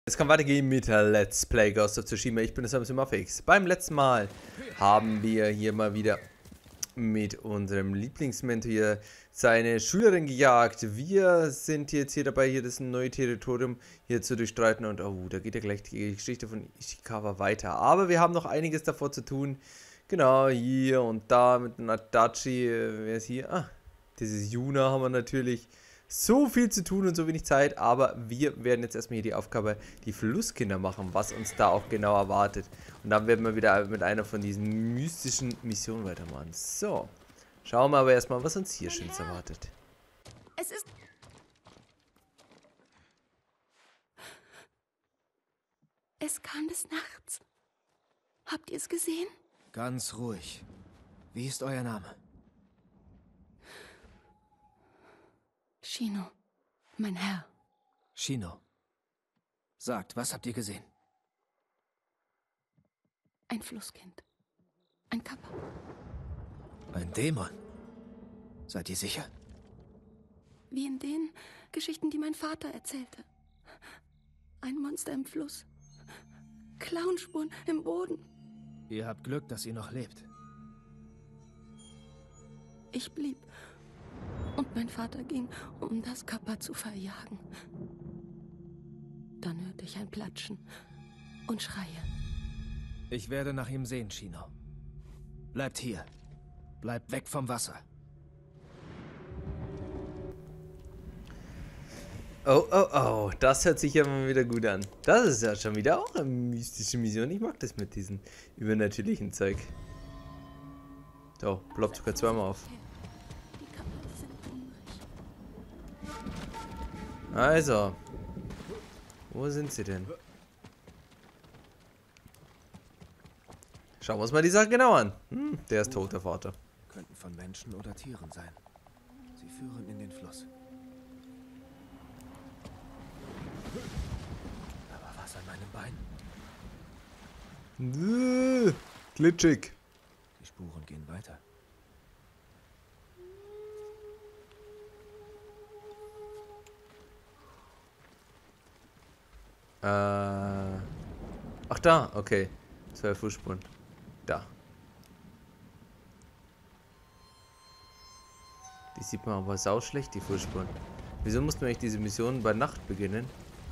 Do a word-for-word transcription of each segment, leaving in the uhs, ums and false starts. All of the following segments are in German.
Es kann weitergehen mit Let's Play Ghost of Tsushima. Ich bin der Samsumafix. Beim letzten Mal haben wir hier mal wieder mit unserem Lieblingsmentor hier seine Schülerin gejagt. Wir sind jetzt hier dabei, hier das neue Territorium hier zu durchstreiten. Und oh, da geht ja gleich die Geschichte von Ishikawa weiter. Aber wir haben noch einiges davor zu tun. Genau, hier und da mit Nadachi. Wer ist hier? Ah, das ist Yuna, haben wir natürlich. So viel zu tun und so wenig Zeit, aber wir werden jetzt erstmal hier die Aufgabe, die Flusskinder machen, was uns da auch genau erwartet. Und dann werden wir wieder mit einer von diesen mystischen Missionen weitermachen. So, schauen wir aber erstmal, was uns hier Schönes erwartet. Es ist... Es kam des Nachts. Habt ihr es gesehen? Ganz ruhig. Wie ist euer Name? Shino, mein Herr. Shino. Sagt, was habt ihr gesehen? Ein Flusskind. Ein Kappa. Ein Dämon. Seid ihr sicher? Wie in den Geschichten, die mein Vater erzählte. Ein Monster im Fluss. Klauenspuren im Boden. Ihr habt Glück, dass ihr noch lebt. Ich blieb. Und mein Vater ging, um das Kappa zu verjagen. Dann hörte ich ein Platschen und Schreie. Ich werde nach ihm sehen, Shino. Bleibt hier. Bleibt weg vom Wasser. Oh, oh, oh, das hört sich ja mal wieder gut an. Das ist ja schon wieder auch eine mystische Mission. Ich mag das mit diesem übernatürlichen Zeug. So, ploppt sogar zweimal auf. Also, wo sind sie denn? Schauen wir uns mal die Sache genau an. Hm, der ist tot, der Vater. Könnten von Menschen oder Tieren sein. Sie führen in den Fluss. Aber was an meinem Bein? Äh, glitschig. Die Spuren gehen weiter. Äh. Ach da, okay. Zwei Fußspuren. Da. Die sieht man aber sauschlecht, die Fußspuren. Wieso mussten wir eigentlich diese Mission bei Nacht beginnen?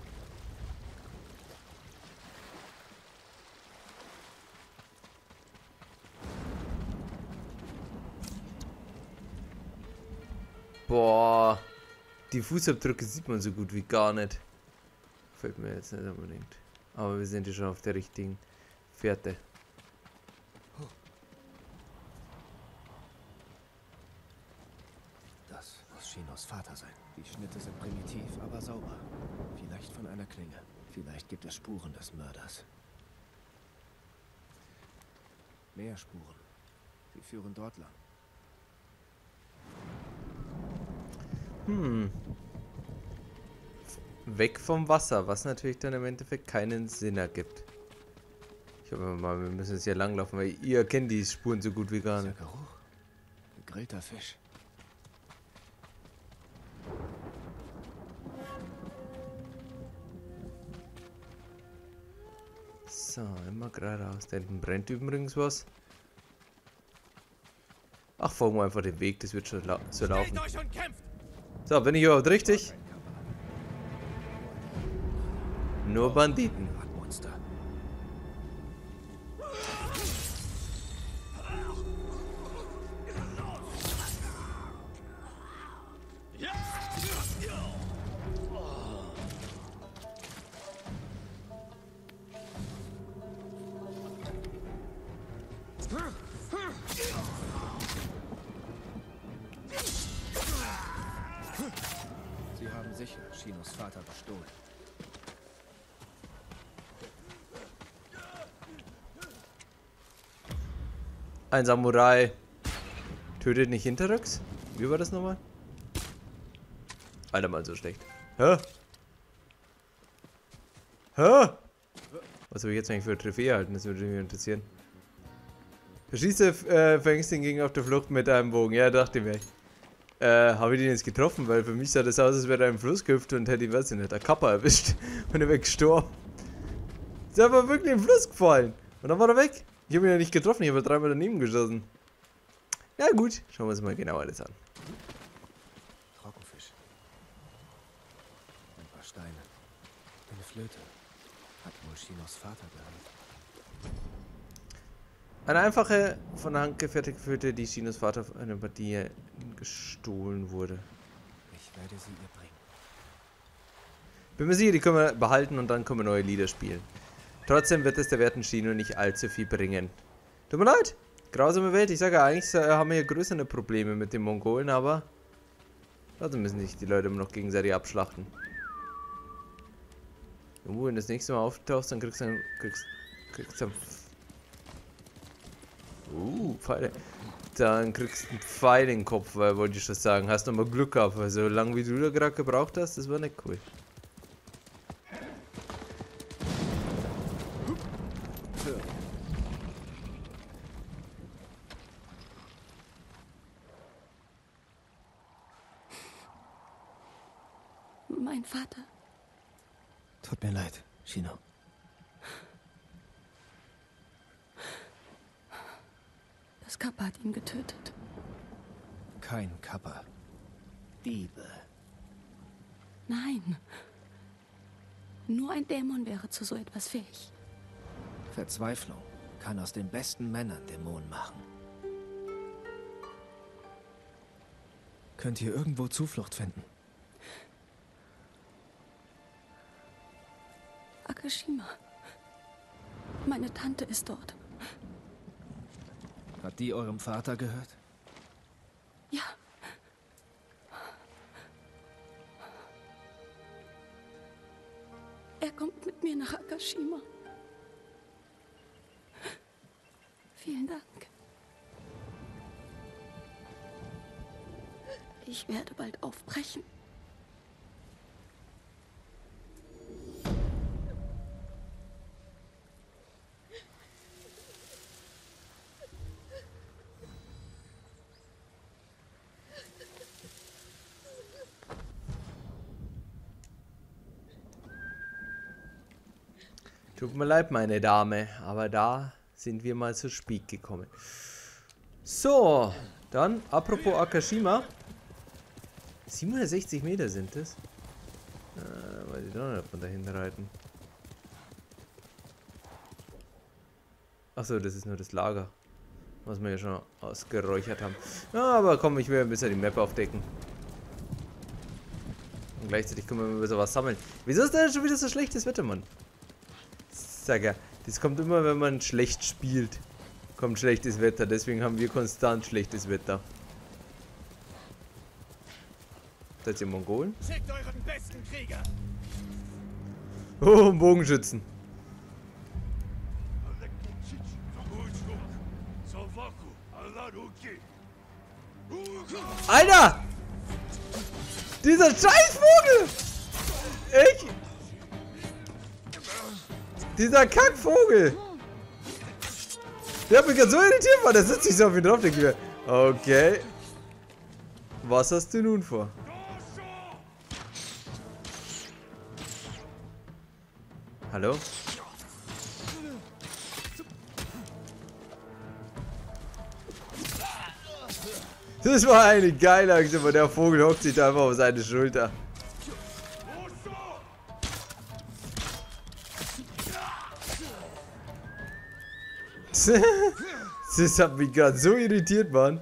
Boah. Die Fußabdrücke sieht man so gut wie gar nicht. Fällt mir jetzt nicht unbedingt. Aber wir sind ja schon auf der richtigen Fährte. Das muss Shinos Vater sein. Die Schnitte sind primitiv, aber sauber. Vielleicht von einer Klinge. Vielleicht gibt es Spuren des Mörders. Mehr Spuren. Sie führen dort lang. Hm. Weg vom Wasser, was natürlich dann im Endeffekt keinen Sinn ergibt. Ich hoffe mal, wir müssen jetzt hier langlaufen, weil ihr kennt die Spuren so gut wie gar nicht. Der Geruch. Gegrillter Fisch. So, immer geradeaus. Da hinten brennt übrigens was. Ach, folgen wir einfach den Weg, das wird schon lau so laufen. So, bin ich überhaupt richtig? Nur Banditen. Monster. Sie haben sicher Shinos Vater bestohlen. Ein Samurai tötet nicht hinterrücks? Wie war das nochmal? Alter, mal so schlecht. Hä? Hä? Was habe ich jetzt eigentlich für eine Trophäe erhalten? Das würde mich interessieren. Verschieße äh, Fängstin ging auf der Flucht mit einem Bogen. Ja, dachte ich mir. Äh, habe ich den jetzt getroffen? Weil für mich sah das aus, als wäre er im Fluss gehüpft und hätte ihn, weiß ich nicht, der Kappa erwischt. Und er wäre gestorben. Ist einfach wirklich in den Fluss gefallen. Und dann war er weg. Ich habe ihn ja nicht getroffen, ich habe dreimal daneben geschossen. Ja gut, schauen wir uns mal genau alles an. Trockenfisch. Ein paar Steine. Eine Flöte. Hat wohl Shinos Vater gehört. Eine einfache, von der Hand gefertigte Flöte, die Shinos Vater von einer Partie gestohlen wurde. Ich werde sie ihr bringen. Bin mir sicher, die können wir behalten und dann können wir neue Lieder spielen. Trotzdem wird es der werten Shino nicht allzu viel bringen. Tut mir leid, grausame Welt. Ich sage ja, eigentlich haben wir hier größere Probleme mit den Mongolen, aber trotzdem müssen sich die Leute immer noch gegenseitig abschlachten. Und wenn du das nächste Mal auftauchst, dann kriegst du dann, kriegst, kriegst dann Uh, Pfeile. Dann kriegst du einen Pfeil in den Kopf, weil wollte ich schon sagen. Hast nochmal Glück gehabt, weil so lange wie du da gerade gebraucht hast, das war nicht cool. Mein Vater. Tut mir leid, Shino. Das Kappa hat ihn getötet. Kein Kappa. Diebe. Nein. Nur ein Dämon wäre zu so etwas fähig. Verzweiflung kann aus den besten Männern Dämonen machen. Könnt ihr irgendwo Zuflucht finden? Akashima. Meine Tante ist dort. Hat die eurem Vater gehört? Ja. Er kommt mit mir nach Akashima. Vielen Dank. Ich werde bald aufbrechen. Tut mir leid, meine Dame, aber da sind wir mal zu spät gekommen. So, dann, apropos Akashima. siebenhundertsechzig Meter sind es. Äh, weiß ich doch nicht, ob wir dahin reiten. Achso, das ist nur das Lager. Was wir ja schon ausgeräuchert haben. Ja, aber komm, ich will ein bisschen die Map aufdecken. Und gleichzeitig können wir ein bisschen was sammeln. Wieso ist denn schon wieder so schlechtes Wetter, Mann? Sag ja, das kommt immer, wenn man schlecht spielt. Kommt schlechtes Wetter, deswegen haben wir konstant schlechtes Wetter. Seid ihr Mongolen? Schickt euren besten Krieger! Oh, Bogenschützen. Alter! Dieser Scheißvogel! Ich... Dieser Kackvogel! Der hat mich gerade so irritiert, Mann. Der sitzt sich so auf ihn drauf, denke ich mir. Okay. Was hast du nun vor? Hallo? Das war eine geile Aktion, aber der Vogel hockt sich da einfach auf seine Schulter. Das hat mich gerade so irritiert, Mann.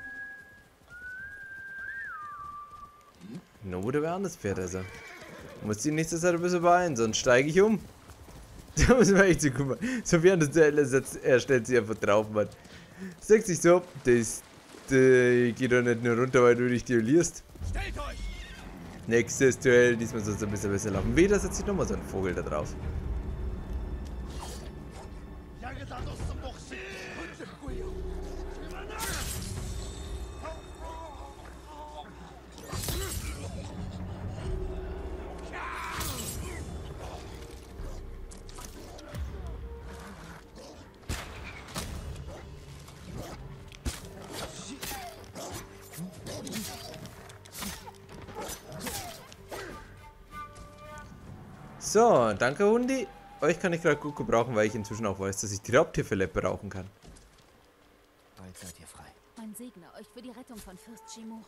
Nur wo der wer anders fährt, also. Muss die nächste Zeit ein bisschen beeilen, sonst steige ich um. Da muss man echt so gucken. So während des Duelles setzt, er stellt sich einfach drauf, Mann. Sagt sich so, das, das geht doch nicht nur runter, weil du dich duellierst. Stellt euch! Nächstes Duell, diesmal soll es ein bisschen besser laufen. Weder setzt sich nochmal so ein Vogel da drauf. So, danke Hundi. Euch kann ich gerade gut gebrauchen, weil ich inzwischen auch weiß, dass ich die Raubtierfälle brauchen kann. Bald seid ihr frei. Man segne euch für die Rettung von Fürst Shimura.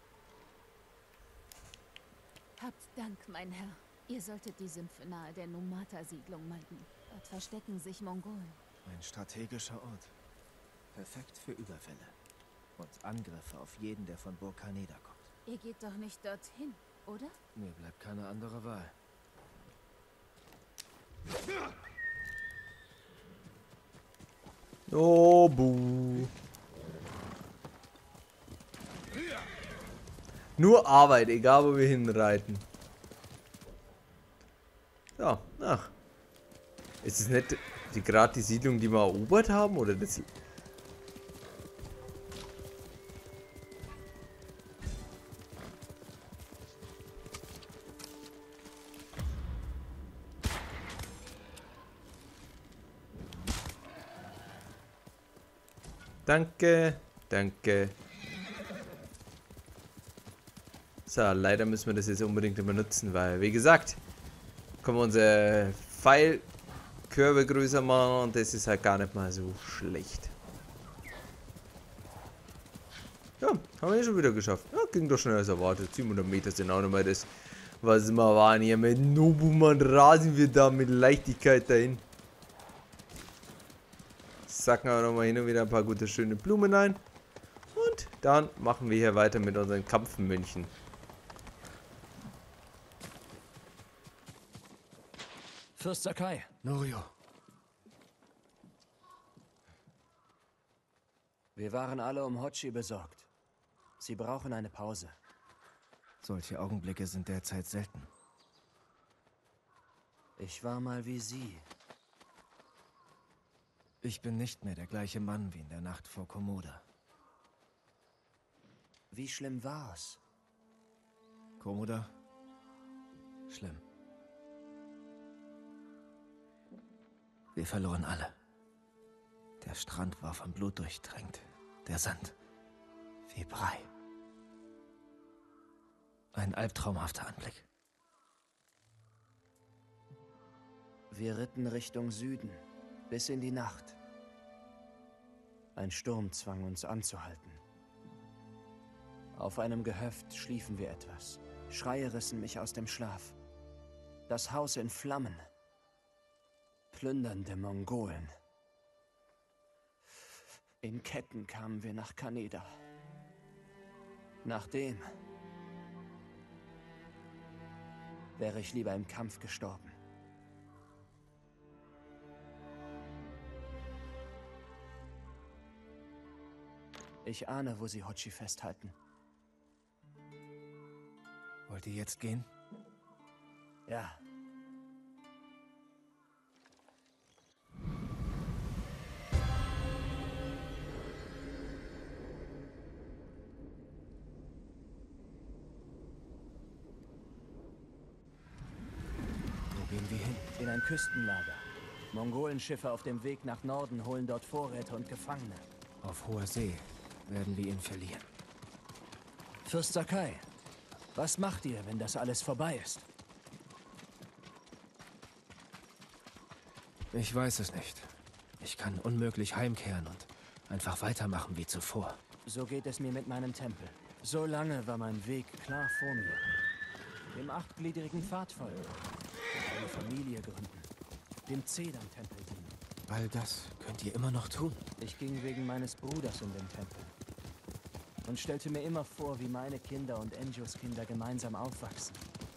Habt Dank, mein Herr. Ihr solltet die Sümpfe nahe der Numata-Siedlung meiden. Dort verstecken sich Mongolen. Ein strategischer Ort. Perfekt für Überfälle. Und Angriffe auf jeden, der von Burg Kaneda kommt. Ihr geht doch nicht dorthin, oder? Mir bleibt keine andere Wahl. Oh, buh. Nur Arbeit, egal wo wir hinreiten. Ja, ach. Ist es nicht die, gerade die Siedlung, die wir erobert haben? Oder das... Danke, danke. So, leider müssen wir das jetzt unbedingt immer nutzen, weil, wie gesagt, können wir unsere Pfeilkörbe größer machen und das ist halt gar nicht mal so schlecht. Ja, haben wir ja schon wieder geschafft. Ja, ging doch schneller als erwartet. siebenhundert Meter sind auch nochmal das, was wir waren. Hier mit Nobuman rasen wir da mit Leichtigkeit dahin. Sacken wir nochmal hin und wieder ein paar gute, schöne Blumen ein. Und dann machen wir hier weiter mit unseren Kampfmönchen. Fürst Sakai. Norio. Wir waren alle um Hochi besorgt. Sie brauchen eine Pause. Solche Augenblicke sind derzeit selten. Ich war mal wie Sie. Ich bin nicht mehr der gleiche Mann wie in der Nacht vor Komoda. Wie schlimm war's? Komoda? Schlimm. Wir verloren alle. Der Strand war von Blut durchtränkt. Der Sand wie Brei. Ein albtraumhafter Anblick. Wir ritten Richtung Süden, bis in die Nacht. Ein Sturm zwang uns anzuhalten. Auf einem Gehöft schliefen wir etwas. Schreie rissen mich aus dem Schlaf. Das Haus in Flammen. Plündernde Mongolen. In Ketten kamen wir nach Kaneda. Nachdem wäre ich lieber im Kampf gestorben. Ich ahne, wo sie Hochi festhalten. Wollt ihr jetzt gehen? Ja. Wo gehen wir hin? In ein Küstenlager. Mongolenschiffe auf dem Weg nach Norden holen dort Vorräte und Gefangene. Auf hoher See werden wir ihn verlieren. Fürst Sakai, was macht ihr, wenn das alles vorbei ist? Ich weiß es nicht. Ich kann unmöglich heimkehren und einfach weitermachen wie zuvor. So geht es mir mit meinem Tempel. So lange war mein Weg klar vor mir. Dem achtgliedrigen Pfad folgen. Eine Familie gründen. Dem Zedern-Tempel dienen. All das könnt ihr immer noch tun. Ich ging wegen meines Bruders in den Tempel. Und stellte mir immer vor, wie meine Kinder und Enjos Kinder gemeinsam aufwachsen.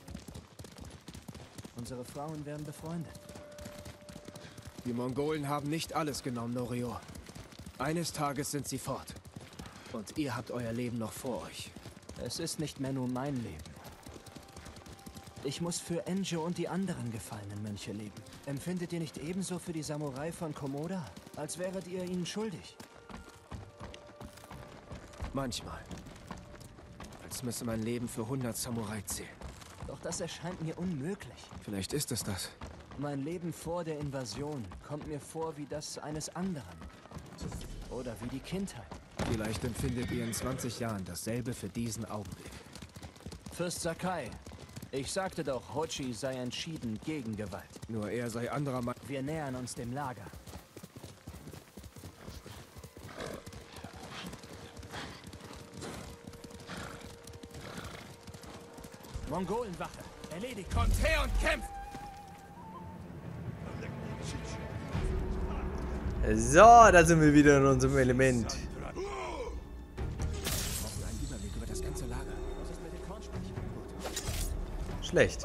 Unsere Frauen werden befreundet. Die Mongolen haben nicht alles genommen, Norio. Eines Tages sind sie fort. Und ihr habt euer Leben noch vor euch. Es ist nicht mehr nur mein Leben. Ich muss für Enjo und die anderen gefallenen Mönche leben. Empfindet ihr nicht ebenso für die Samurai von Komoda, als wäret ihr ihnen schuldig? Manchmal. Als müsse mein Leben für hundert Samurai zählen. Doch das erscheint mir unmöglich. Vielleicht ist es das. Mein Leben vor der Invasion kommt mir vor wie das eines anderen. Oder wie die Kindheit. Vielleicht empfindet ihr in zwanzig Jahren dasselbe für diesen Augenblick. Fürst Sakai, Ich sagte doch, Hochi sei entschieden gegen Gewalt. Nur er sei anderer Meinung. Wir nähern uns dem Lager. Mongolenwache, erledigt. Kommt her und kämpft! So, da sind wir wieder in unserem Element. Wir brauchen einen Überblick über das ganze Lager. Was ist mit den Kornspeichern? Gut. Schlecht.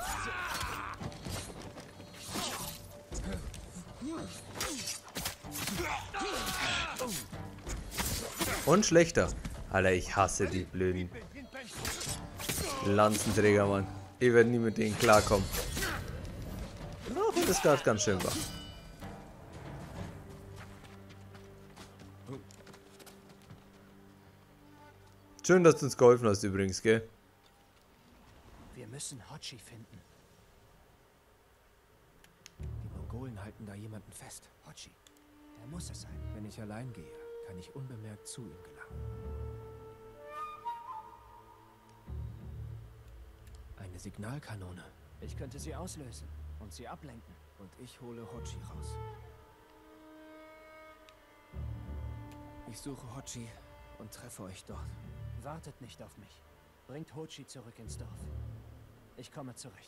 Und schlechter. Alter, ich hasse die blöden Lanzenträger, Mann. Ich werde nie mit denen klarkommen. Auch wenn das gerade ganz schön war. Schön, dass du uns geholfen hast übrigens, gell? Wir müssen Hochi finden. Die Mongolen halten da jemanden fest. Hochi, der muss es sein. Wenn ich allein gehe, kann ich unbemerkt zu ihm gelangen. Eine Signalkanone. Ich könnte sie auslösen und sie ablenken. Und ich hole Hochi raus. Ich suche Hochi und treffe euch dort. Wartet nicht auf mich. Bringt Hochi zurück ins Dorf. Ich komme zurecht.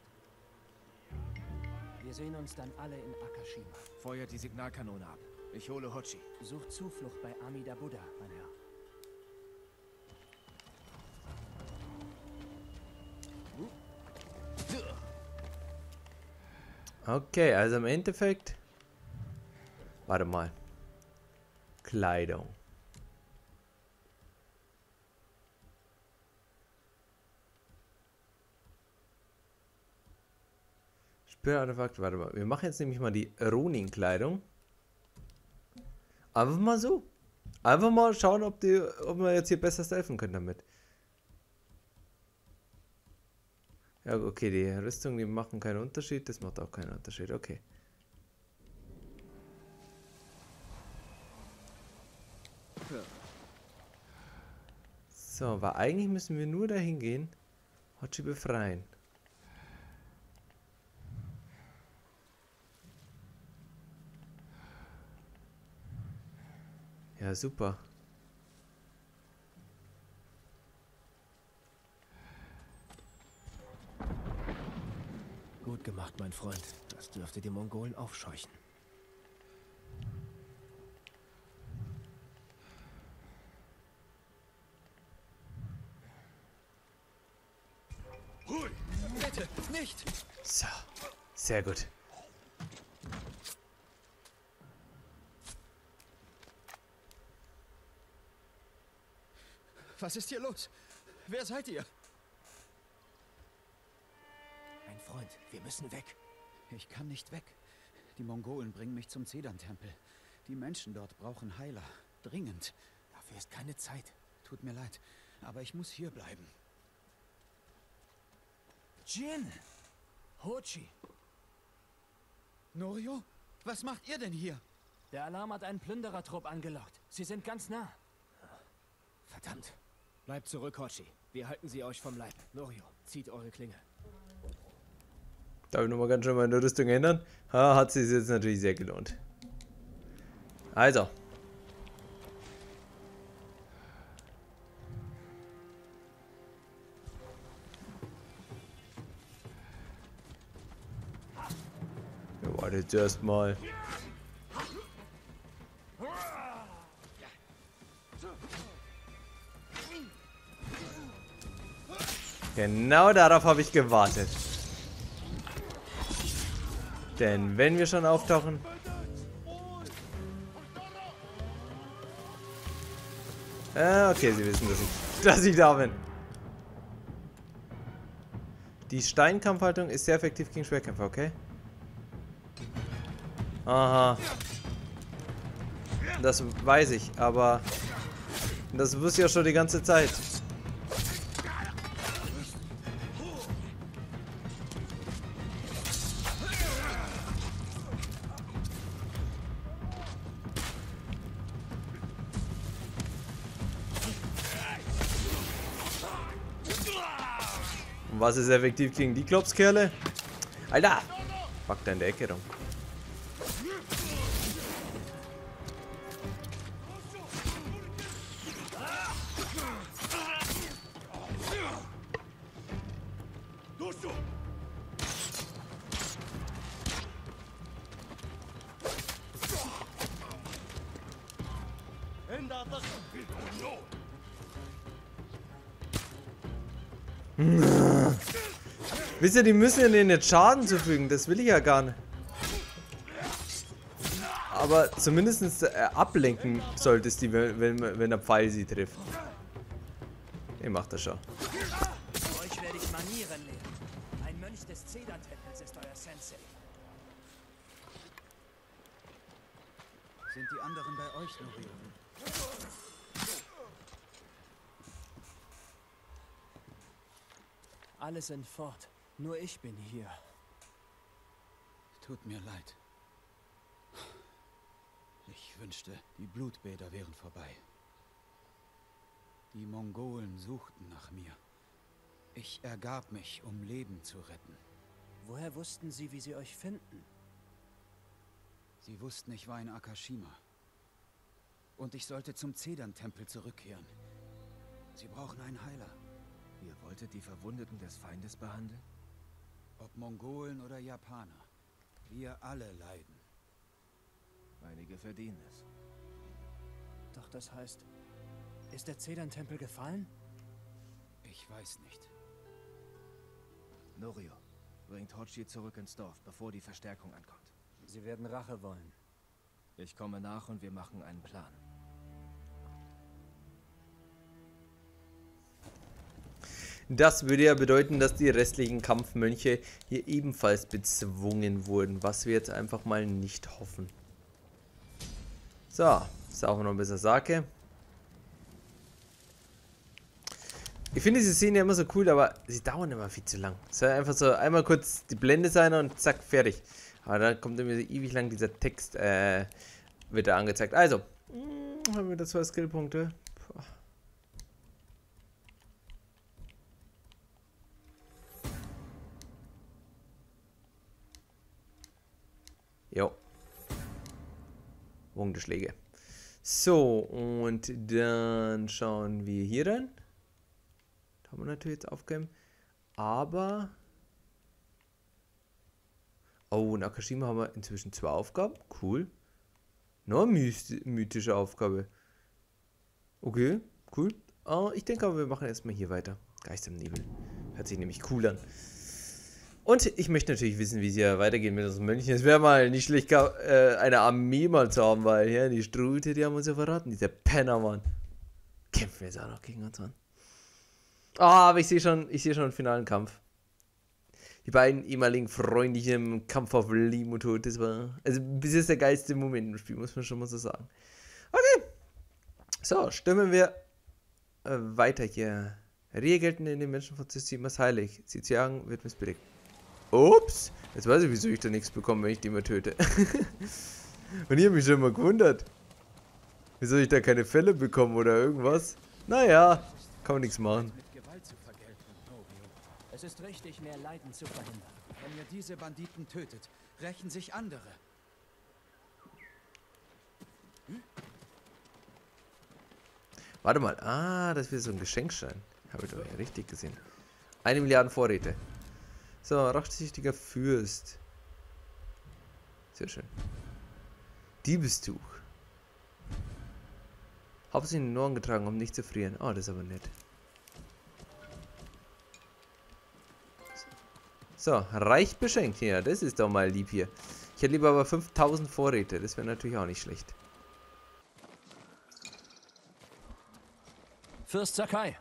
Wir sehen uns dann alle in Akashima. Feuert die Signalkanone ab. Ich hole Hochi. Sucht Zuflucht bei Amida Buddha, mein Herr. Okay, also im Endeffekt... Warte mal. Kleidung. Spürartefakt, warte mal. Wir machen jetzt nämlich mal die Ronin-Kleidung. Einfach mal so. Einfach mal schauen, ob, die, ob wir jetzt hier besser helfen können damit. Ja, okay, die Rüstung, die machen keinen Unterschied. Das macht auch keinen Unterschied, okay. So, aber eigentlich müssen wir nur dahin gehen. Hochi befreien. Ja, super. Gut gemacht, mein Freund. Das dürfte die Mongolen aufscheuchen. Bitte, nicht! So, sehr gut. Was ist hier los? Wer seid ihr? Mein Freund, wir müssen weg. Ich kann nicht weg. Die Mongolen bringen mich zum Zedern-Tempel. Die Menschen dort brauchen Heiler. Dringend. Dafür ist keine Zeit. Tut mir leid, aber ich muss hier bleiben. Jin! Hochi! Norio? Was macht ihr denn hier? Der Alarm hat einen Plünderertrupp angelockt. Sie sind ganz nah. Verdammt. Bleibt zurück, Hochi. Wir halten sie euch vom Leib. Norio, zieht eure Klinge. Darf ich nochmal ganz schön meine Rüstung ändern? Ha, hat sich jetzt natürlich sehr gelohnt. Also. Wir warten jetzt erstmal. Genau darauf habe ich gewartet. Denn wenn wir schon auftauchen... Ah, okay, sie wissen, dass ich, dass ich da bin. Die Steinkampfhaltung ist sehr effektiv gegen Schwerkämpfer, okay? Aha. Das weiß ich, aber... Das wusste ich ja schon die ganze Zeit. Und was ist effektiv gegen die Klopskerle? Alter! Fuck da in der Ecke rum. Wisst ihr, die müssen ja denen jetzt Schaden zufügen, das will ich ja gar nicht. Aber zumindest äh, ablenken sollte es die, wenn, wenn, wenn der Pfeil sie trifft. Ihr macht das schon. Euch werde ich Manieren lehren. Ein Mönch des Zedern-Tempels ist euer Sensei. Sind die anderen bei euch, Norio? Alle sind fort. Nur ich bin hier. Tut mir leid. Ich wünschte, die Blutbäder wären vorbei. Die Mongolen suchten nach mir. Ich ergab mich, um Leben zu retten. Woher wussten Sie, wie sie euch finden? Sie wussten, ich war in Akashima. Und ich sollte zum Zedern-Tempel zurückkehren. Sie brauchen einen Heiler. Ihr wolltet die Verwundeten des Feindes behandeln? Ob Mongolen oder Japaner. Wir alle leiden. Einige verdienen es. Doch das heißt, ist der Zedern-Tempel gefallen? Ich weiß nicht. Norio, bringt Hochi zurück ins Dorf, bevor die Verstärkung ankommt. Sie werden Rache wollen. Ich komme nach und wir machen einen Plan. Das würde ja bedeuten, dass die restlichen Kampfmönche hier ebenfalls bezwungen wurden, was wir jetzt einfach mal nicht hoffen. So, ist auch noch ein bisschen Sake. Ich finde diese Szene immer so cool, aber sie dauern immer viel zu lang. Es soll einfach so einmal kurz die Blende sein und zack, fertig. Aber dann kommt immer so ewig lang dieser Text, äh, wird da angezeigt. Also, mh, haben wir da zwei Skillpunkte. Puh. Jo. Wunderschläge. So, und dann schauen wir hier rein. Da haben wir natürlich jetzt aufgegeben. Aber... Oh, in Akashima haben wir inzwischen zwei Aufgaben. Cool. Noch eine mythische Aufgabe. Okay, cool. Uh, ich denke aber, wir machen erstmal hier weiter. Geist im Nebel. Hört sich nämlich cool an. Und ich möchte natürlich wissen, wie es hier weitergeht mit unseren Mönchen. Es wäre mal nicht schlecht, äh, eine Armee mal zu haben, weil ja, die Strute, die haben uns ja verraten. Dieser Penner, Mann. Kämpfen wir jetzt auch noch gegen uns an. Ah, aber ich sehe schon, ich sehe schon einen finalen Kampf. Die beiden ehemaligen Freunde hier im Kampf auf Leben und Tod, das war, also bis jetzt der geilste Moment im Spiel, muss man schon mal so sagen. Okay. So, stimmen wir äh, weiter hier. Rehe gelten in den Menschen von Tsushima heilig. Sie zu jagen, wird missbilligt. Ups, jetzt weiß ich, wieso ich da nichts bekomme, wenn ich die mal töte. Und ich habe mich schon mal gewundert. Wieso ich da keine Fälle bekomme oder irgendwas. Naja, kann man nichts machen. Mit Gewalt zu vergelten, Norio. Es ist richtig, mehr Leiden zu verhindern. Wenn ihr diese Banditen tötet, rächen sich andere. Warte mal, ah, das wird so ein Geschenkschein. Habe ich doch ja richtig gesehen. Eine Milliarde Vorräte. So, rachsüchtiger Fürst. Sehr schön. Diebestuch. Hauptsächlich in den Ohren getragen, um nicht zu frieren. Oh, das ist aber nett. So, reich beschenkt. Ja, das ist doch mal lieb hier. Ich hätte lieber aber fünftausend Vorräte. Das wäre natürlich auch nicht schlecht. Fürst Sakai.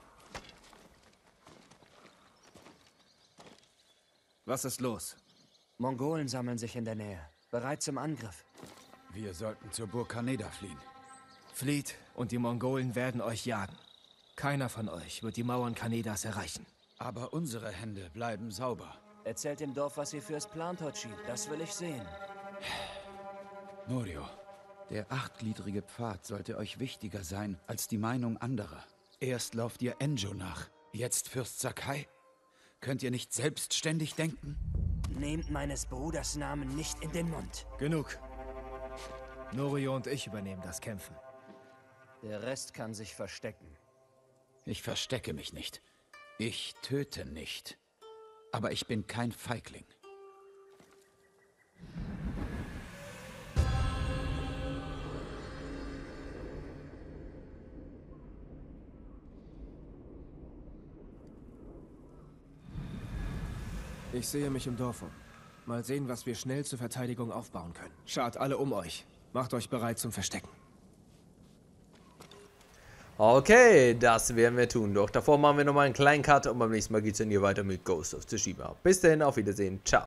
Was ist los? Mongolen sammeln sich in der Nähe. Bereit zum Angriff. Wir sollten zur Burg Kaneda fliehen. Flieht und die Mongolen werden euch jagen. Keiner von euch wird die Mauern Kanedas erreichen. Aber unsere Hände bleiben sauber. Erzählt dem Dorf, was ihr fürs plant, Hochi. Das will ich sehen. Norio, der achtgliedrige Pfad sollte euch wichtiger sein als die Meinung anderer. Erst lauft ihr Enjo nach, jetzt Fürst Sakai. Könnt ihr nicht selbstständig denken? Nehmt meines Bruders Namen nicht in den Mund. Genug. Norio und ich übernehmen das Kämpfen. Der Rest kann sich verstecken. Ich verstecke mich nicht. Ich töte nicht. Aber ich bin kein Feigling. Ich sehe mich im Dorf um. Mal sehen, was wir schnell zur Verteidigung aufbauen können. Schaut alle um euch. Macht euch bereit zum Verstecken. Okay, das werden wir tun. Doch davor machen wir nochmal einen kleinen Cut und beim nächsten Mal geht es dann hier weiter mit Ghost of Tsushima. Bis dahin, auf Wiedersehen. Ciao.